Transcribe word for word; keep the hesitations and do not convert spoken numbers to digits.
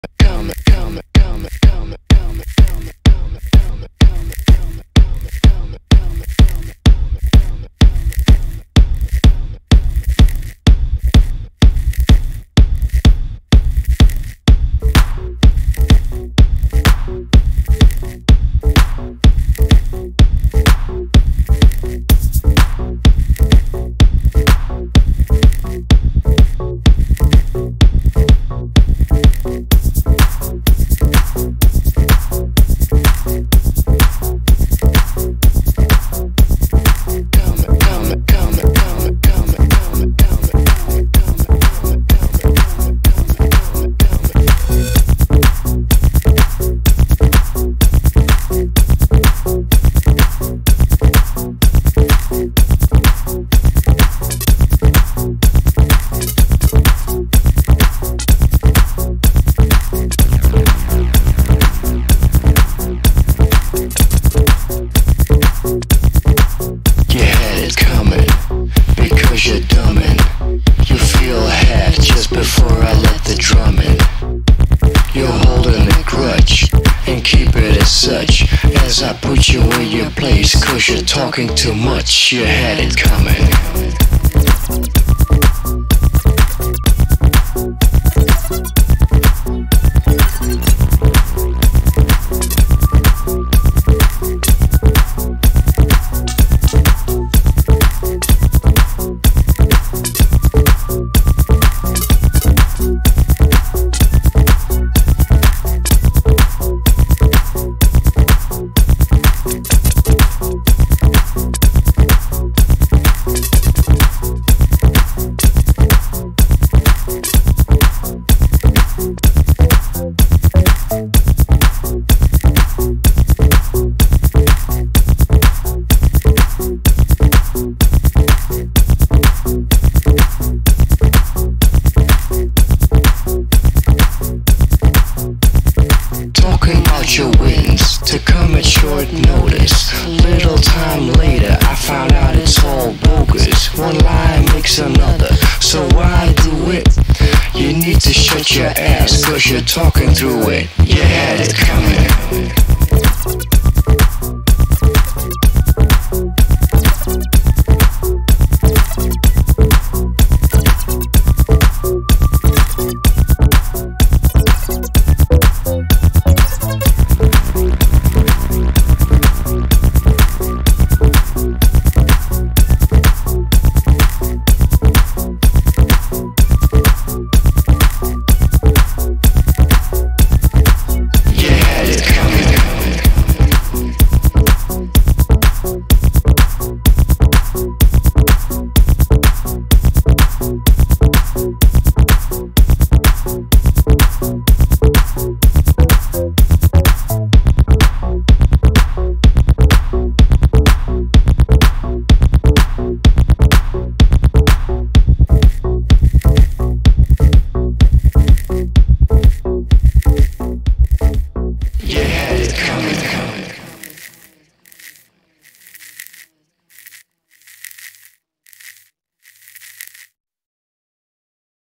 Such as I put you in your place, 'cause you're talking too much, you had it coming. Your wins to come at short notice. Little time later I found out it's all bogus. One lie makes another, so why do it? You need to shut your ass, 'cause you're talking through it. You had it coming.